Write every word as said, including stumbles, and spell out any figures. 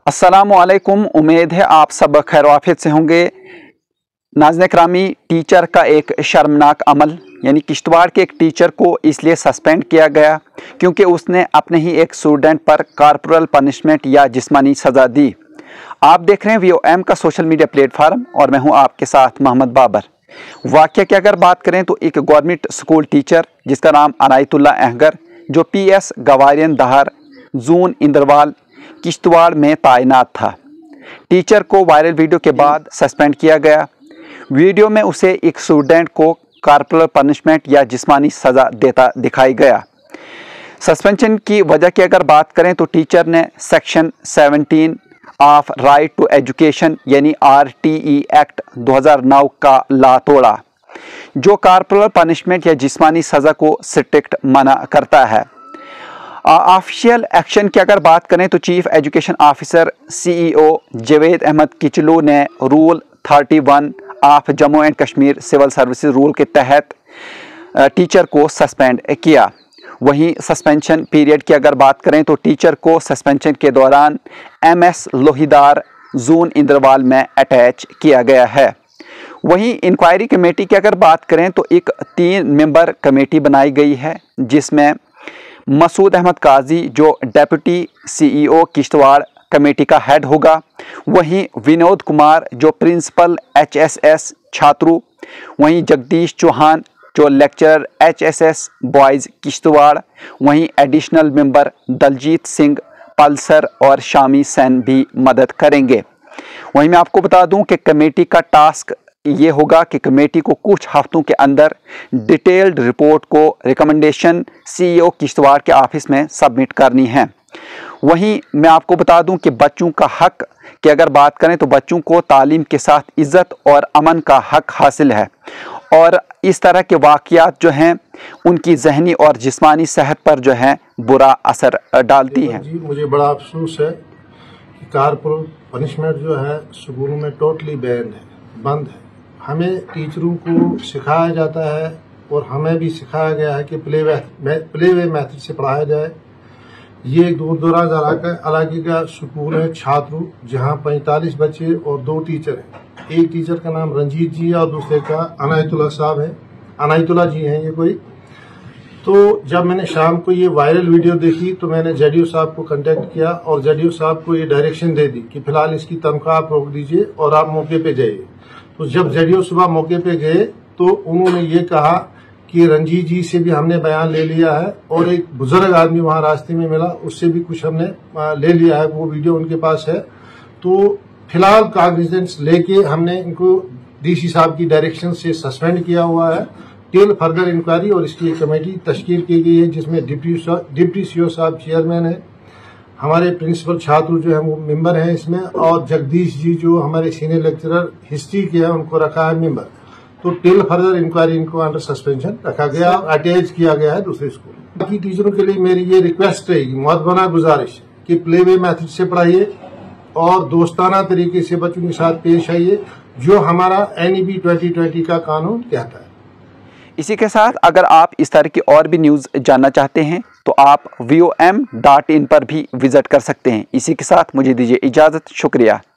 अस्सलामुअलैकुम। उम्मीद है आप सब खैर वाफियत से होंगे। नाज़रीन करामी, टीचर का एक शर्मनाक अमल यानी किश्तवाड़ के एक टीचर को इसलिए सस्पेंड किया गया क्योंकि उसने अपने ही एक स्टूडेंट पर कॉर्पोरल पनिशमेंट या जिस्मानी सज़ा दी। आप देख रहे हैं वी ओ एम का सोशल मीडिया प्लेटफार्म और मैं हूं आपके साथ मोहम्मद बाबर। वाक़या की अगर बात करें तो एक गवर्नमेंट स्कूल टीचर जिसका नाम अनायतुल्ला अहगर, जो P S Gawarian Dahar zone Indrawal Kishtwar में तैनात था, टीचर को वायरल वीडियो के बाद सस्पेंड किया गया। वीडियो में उसे एक स्टूडेंट को कॉर्पोरल पनिशमेंट या जिस्मानी सज़ा देता दिखाई गया। सस्पेंशन की वजह की अगर बात करें तो टीचर ने section seventeen of right to education यानी आर टी ई एक्ट दो हज़ार नौ का ला तोड़ा, जो कॉर्पोरल पनिशमेंट या जिस्मानी सज़ा को स्ट्रिक्ट मना करता है। ऑफिशियल एक्शन की अगर बात करें तो chief education officer C E O Javed Ahmed Kichloo ने rule thirty one of Jammu and Kashmir civil services rule के तहत टीचर को सस्पेंड किया। वहीं सस्पेंशन पीरियड की अगर बात करें तो टीचर को सस्पेंशन के दौरान M S Lohidar zone Indrawal में अटैच किया गया है। वहीं इंक्वायरी कमेटी की अगर बात करें तो एक तीन मेंबर कमेटी बनाई गई है जिसमें मसूद अहमद काजी जो deputy C E O Kishtwar committee का हेड होगा, वहीं विनोद कुमार जो principal H S S Chhatru, वहीं जगदीश चौहान जो lecturer H S S boys Kishtwar, वहीं एडिशनल मेंबर दलजीत सिंह पल्सर और शामी सैन भी मदद करेंगे। वहीं मैं आपको बता दूं कि कमेटी का टास्क ये होगा कि कमेटी को कुछ हफ्तों के अंदर डिटेल्ड रिपोर्ट को recommendation C E O Kishtwar के ऑफिस में सबमिट करनी है। वहीं मैं आपको बता दूं कि बच्चों का हक की अगर बात करें तो बच्चों को तालीम के साथ इज़्ज़त और अमन का हक हासिल है और इस तरह के वाक़यात जो हैं उनकी जहनी और जिस्मानी सेहत पर जो है बुरा असर डालती हैं। जी, मुझे बड़ा अफसोस है कि कॉर्पोरल पनिशमेंट जो है स्कूलों में टोटली बैन है, बंद है। हमें टीचरों को सिखाया जाता है और हमें भी सिखाया गया है कि play way play way method से पढ़ाया जाए। ये एक दूर दराज इलाके का स्कूल है छात्र जहां पैंतालीस बच्चे और दो टीचर हैं। एक टीचर का नाम रंजीत जी है और दूसरे का अनायतुल्ला साहब है, अनायतुल्ला जी हैं ये कोई। तो जब मैंने शाम को ये वायरल वीडियो देखी तो मैंने जेडीओ साहब को कांटेक्ट किया और जेडीओ साहब को ये डायरेक्शन दे दी कि फिलहाल इसकी तनख्वाह आप रोक दीजिए और आप मौके पे जाइए। तो जब जेडीओ सुबह मौके पे गए तो उन्होंने ये कहा कि रंजीत जी से भी हमने बयान ले लिया है और एक बुजुर्ग आदमी वहां रास्ते में मिला, उससे भी कुछ हमने ले लिया है, वो वीडियो उनके पास है। तो फिलहाल कॉग्निजेंस लेके हमने इनको डीसी साहब की डायरेक्शन से सस्पेंड किया हुआ है टिल फर्दर इंक्वायरी और इसकी एक कमेटी तश्कील की गई है जिसमें डिप्टी डिप्टी सीओ साहब चेयरमैन है, हमारे प्रिंसिपल छात्र जो है वो मेंबर हैं इसमें, और जगदीश जी जो हमारे सीनियर लेक्चरर हिस्ट्री के हैं उनको रखा है मेंबर। तो टिल फर्दर इंक्वायरी इनको अंडर सस्पेंशन रखा गया और अटैच किया गया है दूसरे स्कूल। बाकी टीचरों के लिए मेरी ये रिक्वेस्ट रहेगी, मुअद्दबना गुजारिश कि प्ले वे मेथड से पढ़ाइए और दोस्ताना तरीके से बच्चों के साथ पेश आइए जो हमारा N E B twenty twenty का कानून कहता है। इसी के साथ अगर आप इस तरह की और भी न्यूज़ जानना चाहते हैं तो आप V O M dot in पर भी विजिट कर सकते हैं। इसी के साथ मुझे दीजिए इजाज़त। शुक्रिया।